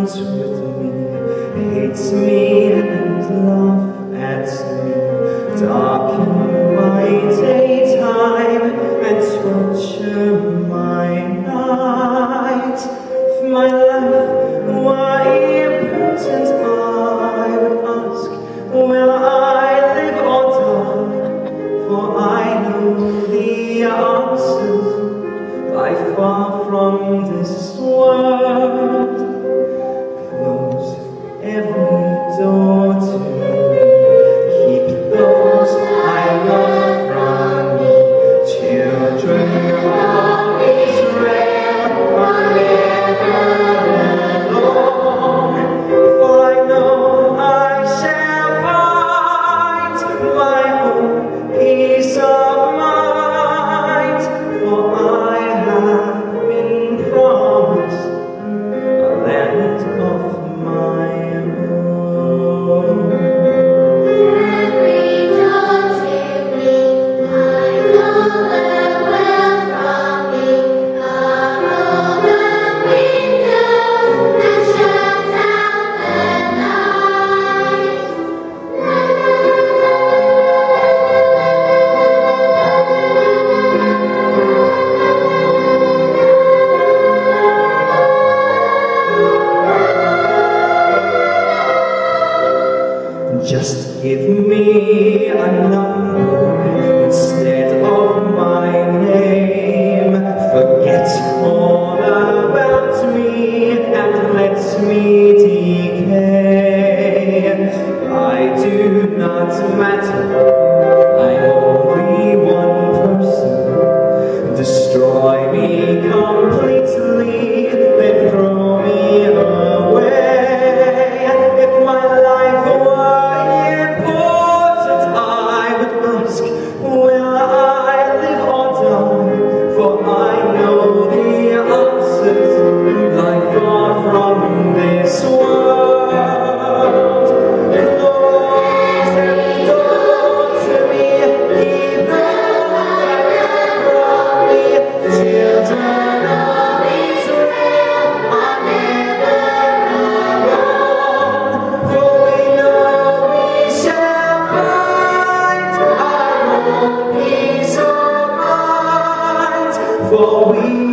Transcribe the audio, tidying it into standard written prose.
wants with me, hates me and laughs at me, darken my daytime and torture my night. If my life were important, I would ask, will I live or die? For I know the answers lie far from this world. Close every door to me, keep those I love from me. Children of Israel are never alone, for I know I shall find my own peace of mind. For I have been promised a land of my own. Every door to me, I know the well from me. Up open windows and shut out the night. Just give me a number instead of my name. Forget all about me and let me decay. I do not matter, I'm only one person. Destroy me completely, then throw me away. If my life were important, I would ask, will I live or die? For I know the answers lie far from this world. Close every door to me, keep those I love from me. Children of Israel are never alone, for we know we shall find our own peace of mind. For we